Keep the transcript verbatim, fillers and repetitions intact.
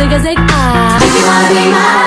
niggas like ah. If you wanna be mine.